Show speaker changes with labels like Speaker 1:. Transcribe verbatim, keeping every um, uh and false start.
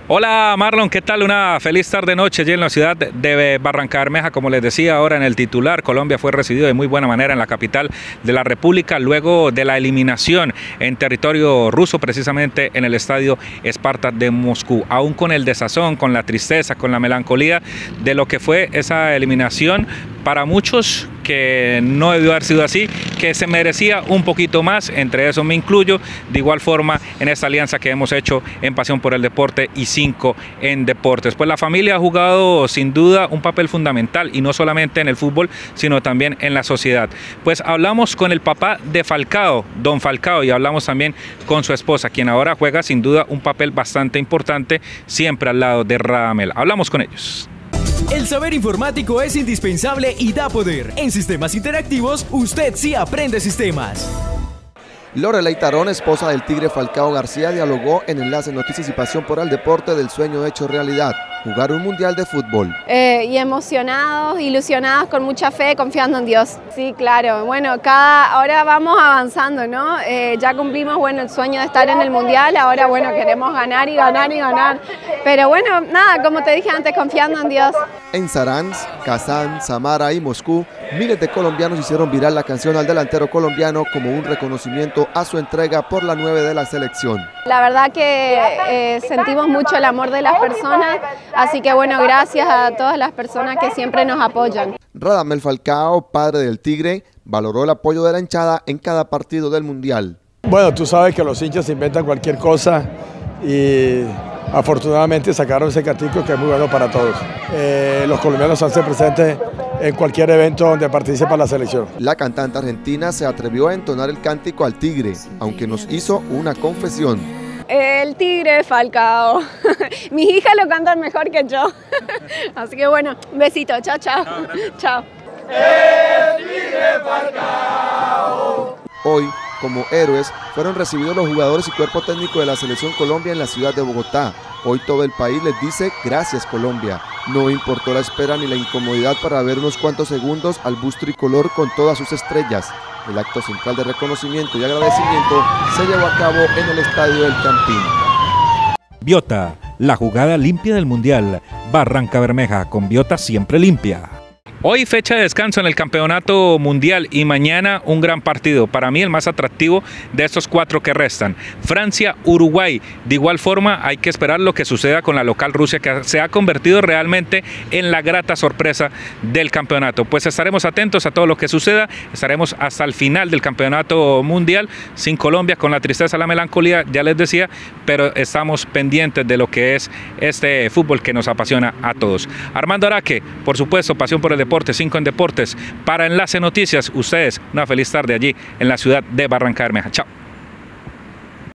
Speaker 1: Hola Marlon, ¿qué tal? Una feliz tarde noche allí en la ciudad de Barrancabermeja. Como les decía ahora en el titular, Colombia fue recibido de muy buena manera en la capital de la República luego de la eliminación en territorio ruso, precisamente en el estadio Esparta de Moscú. Aún con el desazón, con la tristeza, con la melancolía de lo que fue esa eliminación, para muchos que no debió haber sido así, que se merecía un poquito más, entre eso me incluyo, de igual forma en esta alianza que hemos hecho en Pasión por el Deporte y cinco en Deportes. Pues la familia ha jugado sin duda un papel fundamental, y no solamente en el fútbol, sino también en la sociedad. Pues hablamos con el papá de Falcao, don Falcao, y hablamos también con su esposa, quien ahora juega sin duda un papel bastante importante, siempre al lado de Radamel. Hablamos con ellos.
Speaker 2: El saber informático es indispensable y da poder. En Sistemas Interactivos, usted sí aprende sistemas.
Speaker 3: Lorelei Tarón, esposa del Tigre Falcao García, dialogó en Enlace Noticias y Pasión por el Deporte del sueño hecho realidad, jugar un mundial de fútbol.
Speaker 4: Eh, y emocionados, ilusionados, con mucha fe, confiando en Dios. Sí, claro, bueno, cada, ahora vamos avanzando, ¿no? Eh, ya cumplimos, bueno, el sueño de estar en el mundial, ahora, bueno, queremos ganar y ganar y ganar. Pero bueno, nada, como te dije antes, confiando en Dios.
Speaker 3: En Saransk, Kazán, Samara y Moscú, miles de colombianos hicieron viral la canción al delantero colombiano como un reconocimiento a su entrega por la nueve de la selección.
Speaker 4: La verdad que eh, sentimos mucho el amor de las personas, así que bueno, gracias a todas las personas que siempre nos apoyan.
Speaker 3: Radamel Falcao, padre del Tigre, valoró el apoyo de la hinchada en cada partido del mundial.
Speaker 5: Bueno, tú sabes que los hinchas inventan cualquier cosa y afortunadamente sacaron ese cántico que es muy bueno para todos. Eh, los colombianos hacen presentes en cualquier evento donde participa la selección.
Speaker 3: La cantante argentina se atrevió a entonar el cántico al Tigre, aunque nos hizo una confesión.
Speaker 4: El Tigre Falcao. Mis hijas lo cantan mejor que yo. Así que bueno, un besito. Chao, chao. Chao.
Speaker 3: El Tigre Falcao. Hoy, como héroes, fueron recibidos los jugadores y cuerpo técnico de la Selección Colombia en la ciudad de Bogotá. Hoy todo el país les dice gracias Colombia. No importó la espera ni la incomodidad para ver unos cuantos segundos al bus tricolor con todas sus estrellas. El acto central de reconocimiento y agradecimiento se llevó a cabo en el estadio del Campín.
Speaker 1: Biota, la jugada limpia del Mundial. Barrancabermeja, con Biota siempre limpia. Hoy fecha de descanso en el campeonato mundial y mañana un gran partido, para mí el más atractivo de estos cuatro que restan, Francia-Uruguay. De igual forma hay que esperar lo que suceda con la local Rusia, que se ha convertido realmente en la grata sorpresa del campeonato. Pues estaremos atentos a todo lo que suceda, estaremos hasta el final del campeonato mundial, sin Colombia, con la tristeza, la melancolía, ya les decía, pero estamos pendientes de lo que es este fútbol que nos apasiona a todos. Armando Araque, por supuesto, Pasión por el Deporte, cinco en Deportes. Para Enlace Noticias, ustedes, una feliz tarde allí en la ciudad de Barrancabermeja. Chao.